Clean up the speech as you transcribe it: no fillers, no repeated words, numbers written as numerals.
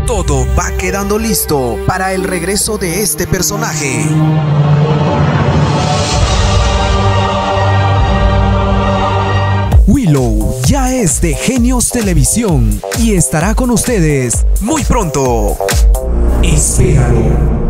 Todo va quedando listo para el regreso de este personaje. Willow ya es de Genios Televisión y estará con ustedes muy pronto. Espéralo.